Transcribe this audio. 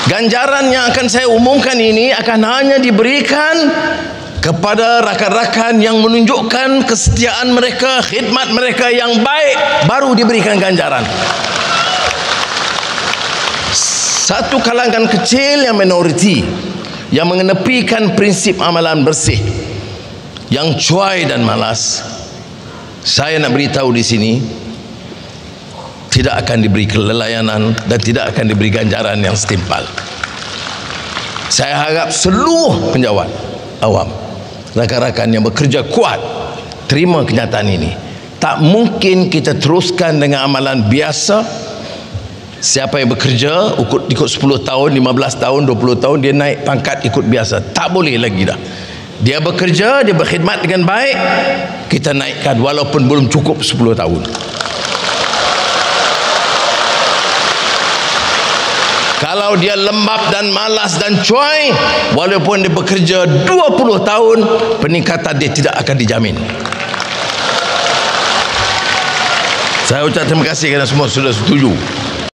Ganjaran yang akan saya umumkan ini akan hanya diberikan kepada rakan-rakan yang menunjukkan kesetiaan mereka, khidmat mereka yang baik, baru diberikan ganjaran. Satu kalangan kecil yang minoriti yang mengenepikan prinsip amalan bersih, yang cuai dan malas, saya nak beritahu di sini, tidak akan diberi kelelayanan dan tidak akan diberi ganjaran yang setimpal. Saya harap seluruh penjawat awam, rakan-rakan yang bekerja kuat, terima kenyataan ini. Tak mungkin kita teruskan dengan amalan biasa. Siapa yang bekerja ikut 10 tahun, 15 tahun, 20 tahun, dia naik pangkat ikut biasa. Tak boleh lagi dah. Dia bekerja, dia berkhidmat dengan baik, kita naikkan walaupun belum cukup 10 tahun. Kalau dia lembab dan malas dan cuai, walaupun dia bekerja 20 tahun, peningkatan dia tidak akan dijamin. Saya ucap terima kasih kerana semua sudah setuju.